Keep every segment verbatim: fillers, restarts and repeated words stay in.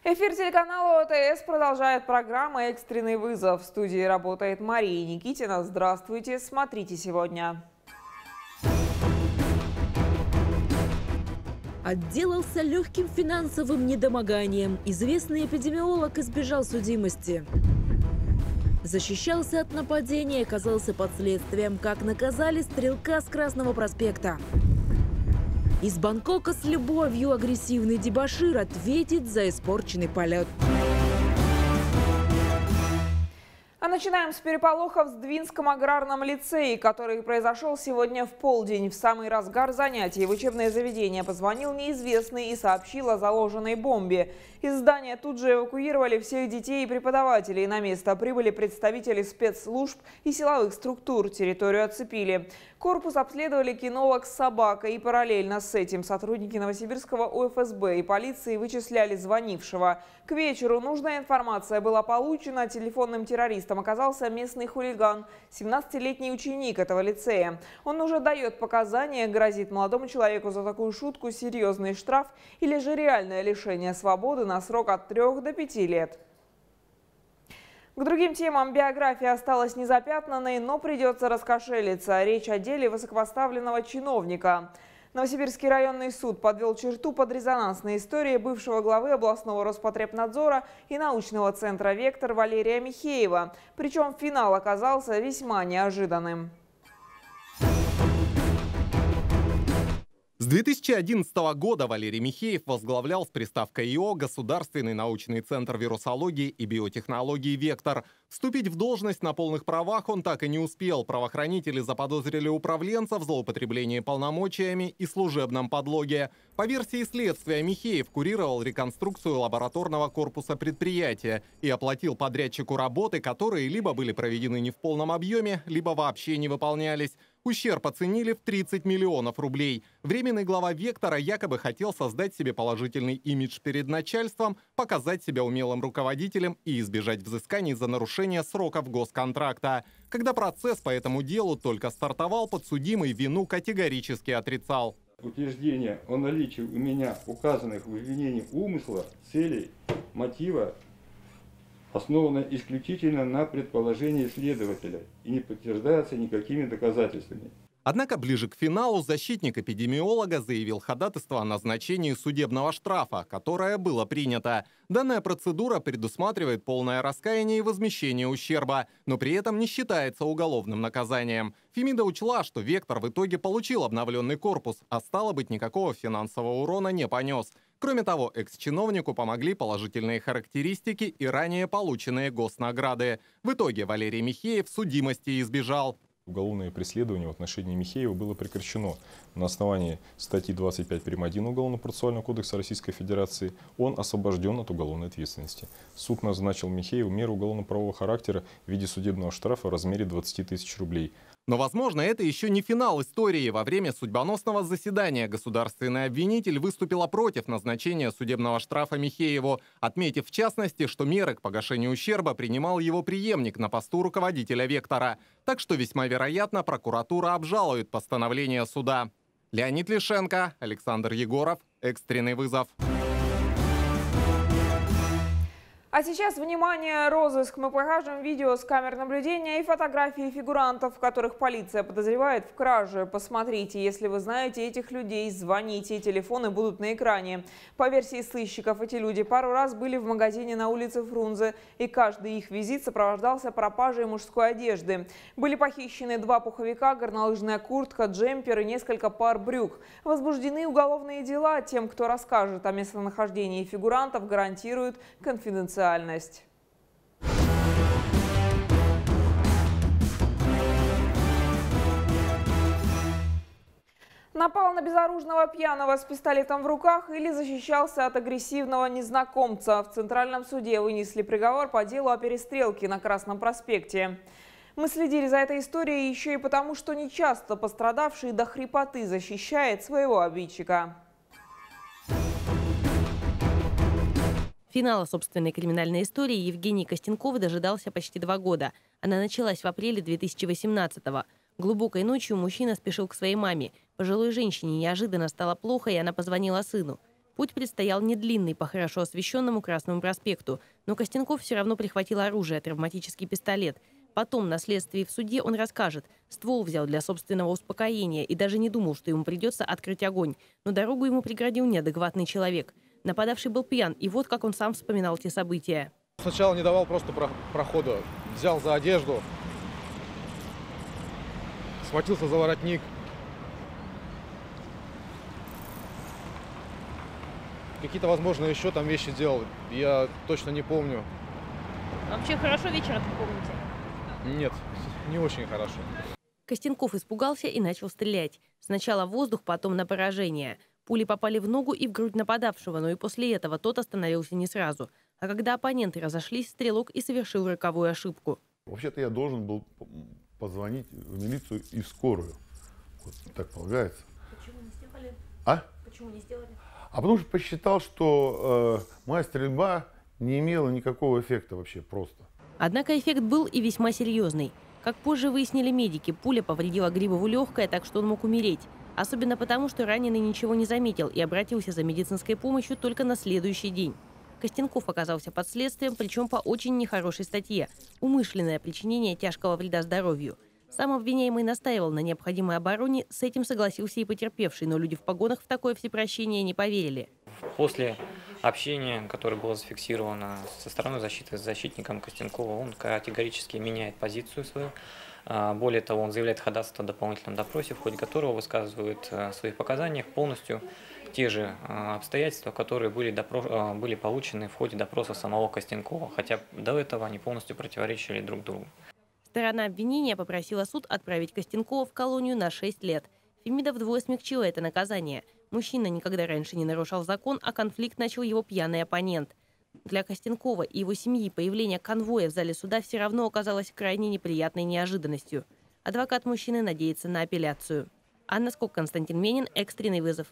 Эфир телеканала О Тэ Эс продолжает программа «Экстренный вызов». В студии работает Мария Никитина. Здравствуйте, смотрите сегодня. Отделался легким финансовым недомоганием. Известный эпидемиолог избежал судимости. Защищался от нападения и оказался под следствием. Как наказали стрелка с Красного проспекта. Из Бангкока с любовью агрессивный дебошир ответит за испорченный полет. А начинаем с переполоха в Сдвинском аграрном лицее, который произошел сегодня в полдень. В самый разгар занятий в учебное заведение позвонил неизвестный и сообщил о заложенной бомбе. Из здания тут же эвакуировали всех детей и преподавателей. На место прибыли представители спецслужб и силовых структур. Территорию оцепили. Корпус обследовали кинолог с собакой. И параллельно с этим сотрудники Новосибирского О Эф Эс Бэ и полиции вычисляли звонившего. К вечеру нужная информация была получена. Телефонным террористом оказался местный хулиган, семнадцатилетний ученик этого лицея. Он уже дает показания, грозит молодому человеку за такую шутку серьезный штраф или же реальное лишение свободы на срок от трёх до пяти лет. К другим темам. Биография осталась незапятнанной, но придется раскошелиться. Речь о деле высокопоставленного чиновника. Новосибирский районный суд подвел черту под резонансной историей бывшего главы областного Роспотребнадзора и научного центра «Вектор» Валерия Михеева. Причем финал оказался весьма неожиданным. С две тысячи одиннадцатого года Валерий Михеев возглавлял с приставкой И О Государственный научный центр вирусологии и биотехнологии «Вектор». Вступить в должность на полных правах он так и не успел. Правоохранители заподозрили управленца в злоупотреблении полномочиями и служебном подлоге. По версии следствия, Михеев курировал реконструкцию лабораторного корпуса предприятия и оплатил подрядчику работы, которые либо были проведены не в полном объеме, либо вообще не выполнялись. Ущерб оценили в тридцать миллионов рублей. Временный глава «Вектора» якобы хотел создать себе положительный имидж перед начальством, показать себя умелым руководителем и избежать взысканий за нарушение сроков госконтракта. Когда процесс по этому делу только стартовал, подсудимый вину категорически отрицал. Утверждение о наличии у меня указанных в обвинении умысла, целей, мотива основано исключительно на предположении следователя и не подтверждается никакими доказательствами. Однако ближе к финалу защитник эпидемиолога заявил ходатайство о назначении судебного штрафа, которое было принято. Данная процедура предусматривает полное раскаяние и возмещение ущерба, но при этом не считается уголовным наказанием. Фемида учла, что «Вектор» в итоге получил обновленный корпус, а стало быть, никакого финансового урона не понес. Кроме того, экс-чиновнику помогли положительные характеристики и ранее полученные госнаграды. В итоге Валерий Михеев судимости избежал. Уголовное преследование в отношении Михеева было прекращено. На основании статьи двадцать пять прим. один Уголовно-процессуального кодекса Российской Федерации он освобожден от уголовной ответственности. Суд назначил Михееву меру уголовно-правового характера в виде судебного штрафа в размере двадцати тысяч рублей. Но, возможно, это еще не финал истории. Во время судьбоносного заседания государственный обвинитель выступила против назначения судебного штрафа Михееву, отметив в частности, что меры к погашению ущерба принимал его преемник на посту руководителя «Вектора». Так что весьма вероятно, прокуратура обжалует постановление суда. Леонид Лишенко, Александр Егоров. Экстренный вызов. А сейчас, внимание, розыск. Мы покажем видео с камер наблюдения и фотографии фигурантов, которых полиция подозревает в краже. Посмотрите, если вы знаете этих людей, звоните, телефоны будут на экране. По версии сыщиков, эти люди пару раз были в магазине на улице Фрунзе, и каждый их визит сопровождался пропажей мужской одежды. Были похищены два пуховика, горнолыжная куртка, джемпер и несколько пар брюк. Возбуждены уголовные дела. Тем, кто расскажет о местонахождении фигурантов, гарантируют конфиденциальность. Напал на безоружного пьяного с пистолетом в руках или защищался от агрессивного незнакомца. В Центральном суде вынесли приговор по делу о перестрелке на Красном проспекте. Мы следили за этой историей еще и потому, что нечасто пострадавший до хрипоты защищает своего обидчика. Финала собственной криминальной истории Евгений Костенков дожидался почти два года. Она началась в апреле две тысячи восемнадцатого. Глубокой ночью мужчина спешил к своей маме. Пожилой женщине неожиданно стало плохо, и она позвонила сыну. Путь предстоял недлинный по хорошо освещенному Красному проспекту, но Костенков все равно прихватил оружие, травматический пистолет. Потом на следствии в суде он расскажет, ствол взял для собственного успокоения и даже не думал, что ему придется открыть огонь. Но дорогу ему преградил неадекватный человек. Нападавший был пьян, и вот как он сам вспоминал те события. Сначала не давал просто прохода, взял за одежду, схватился за воротник. Какие-то, возможно, еще там вещи делал, я точно не помню. А вообще хорошо вечер помните? Нет, не очень хорошо. Костенков испугался и начал стрелять. Сначала в воздух, потом на поражение. Пули попали в ногу и в грудь нападавшего, но и после этого тот остановился не сразу. А когда оппоненты разошлись, стрелок и совершил роковую ошибку. Вообще-то я должен был позвонить в милицию и в скорую. Вот так полагается. Почему не сделали? А? Почему не сделали? А потому что посчитал, что э, моя стрельба не имела никакого эффекта вообще просто. Однако эффект был и весьма серьезный. Как позже выяснили медики, пуля повредила Грибову легкое, так что он мог умереть. Особенно потому, что раненый ничего не заметил и обратился за медицинской помощью только на следующий день. Костенков оказался под следствием, причем по очень нехорошей статье – умышленное причинение тяжкого вреда здоровью. Сам обвиняемый настаивал на необходимой обороне, с этим согласился и потерпевший, но люди в погонах в такое всепрощение не поверили. После общения, которое было зафиксировано со стороны защиты с защитником Костенкова, он категорически меняет позицию свою. Более того, он заявляет ходатайство о дополнительном допросе, в ходе которого высказывает в своих показаниях полностью те же обстоятельства, которые были, допро... были получены в ходе допроса самого Костенкова, хотя до этого они полностью противоречили друг другу. Сторона обвинения попросила суд отправить Костенкова в колонию на шесть лет. Фемида вдвое смягчила это наказание. Мужчина никогда раньше не нарушал закон, а конфликт начал его пьяный оппонент. Для Костенкова и его семьи появление конвоя в зале суда все равно оказалось крайне неприятной неожиданностью. Адвокат мужчины надеется на апелляцию. Анна Скок, Константин Менин, экстренный вызов.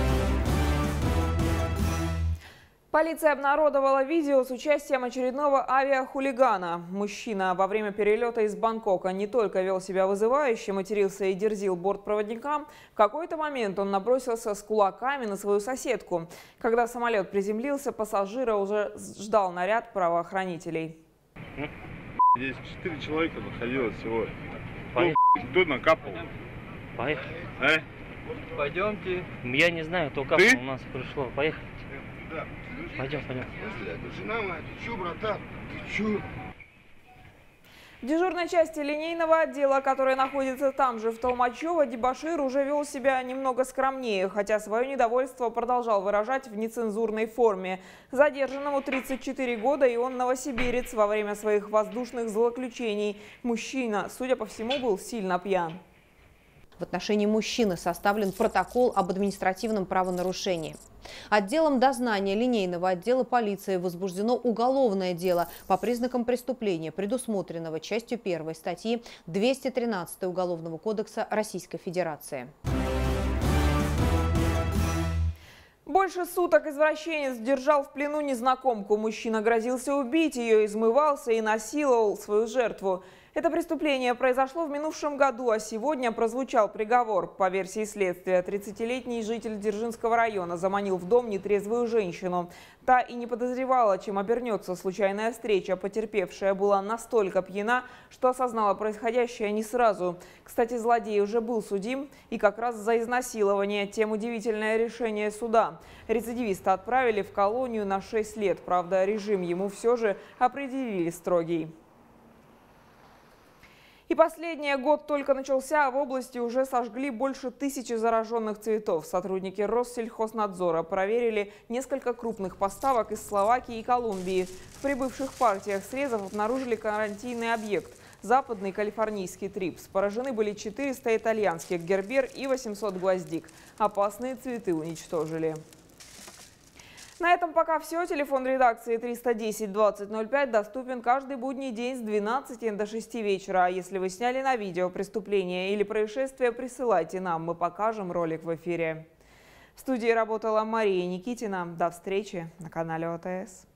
Полиция обнародовала видео с участием очередного авиахулигана. Мужчина во время перелета из Бангкока не только вел себя вызывающе, матерился и дерзил бортпроводникам. В какой-то момент он набросился с кулаками на свою соседку. Когда самолет приземлился, пассажира уже ждал наряд правоохранителей. Здесь четыре человека находилось всего. Поехали. Кто, кто накапал? Поехали. А? Пойдемте. Я не знаю, кто капал, Ты? У нас пришло. Поехали. Да. Пойдем, пойдем. Жена моя, ты чё, братан? Ты чё? В дежурной части линейного отдела, которая находится там же, в Толмачево, дебошир уже вел себя немного скромнее, хотя свое недовольство продолжал выражать в нецензурной форме. Задержанному тридцать четыре года, и он новосибирец. Во время своих воздушных злоключений мужчина, судя по всему, был сильно пьян. В отношении мужчины составлен протокол об административном правонарушении. Отделом дознания линейного отдела полиции возбуждено уголовное дело по признакам преступления, предусмотренного частью первой статьи двести тринадцать Уголовного кодекса Российской Федерации. Больше суток извращенец держал в плену незнакомку. Мужчина грозился убить ее, измывался и насиловал свою жертву. Это преступление произошло в минувшем году, а сегодня прозвучал приговор. По версии следствия, тридцатилетний житель Дзержинского района заманил в дом нетрезвую женщину. Та и не подозревала, чем обернется случайная встреча. Потерпевшая была настолько пьяна, что осознала происходящее не сразу. Кстати, злодей уже был судим и как раз за изнасилование. Тем удивительное решение суда. Рецидивиста отправили в колонию на шесть лет. Правда, режим ему все же определили строгий. И последний год только начался, а в области уже сожгли больше тысячи зараженных цветов. Сотрудники Россельхознадзора проверили несколько крупных поставок из Словакии и Колумбии. В прибывших партиях срезов обнаружили карантинный объект – западный калифорнийский трипс. Поражены были четыреста итальянских гербер и восемьсот гвоздик. Опасные цветы уничтожили. На этом пока все. Телефон редакции триста десять двадцать ноль пять доступен каждый будний день с двенадцати до шести вечера. А если вы сняли на видео преступление или происшествие, присылайте нам, мы покажем ролик в эфире. В студии работала Мария Никитина. До встречи на канале ОТС.